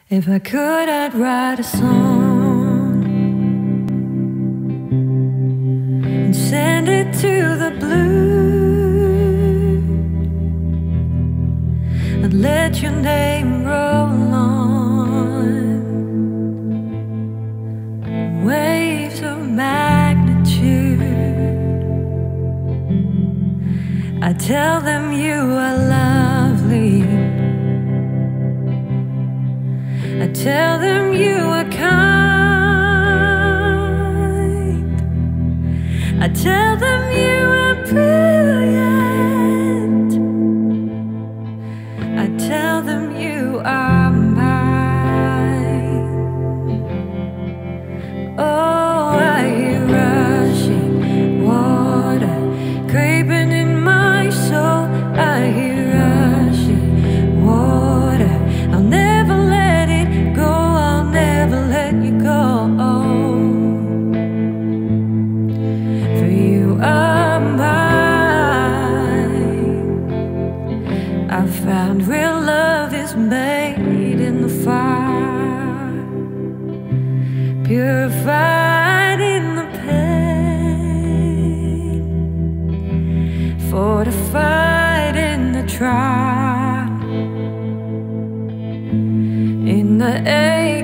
If I could, I'd write a song and send it to the blue. I'd let your name roll on waves of magnitude. I tell them you are lovely. I tell them you are kind. I tell them you are brilliant. I tell them you are mine. Oh, I hear rushing water creeping in my soul. I hear rushing water. I'll never let it go. I'll never let you go. For you are mine. I found real love is made in the fire, purified in the pain, fortified in the trial, in the air.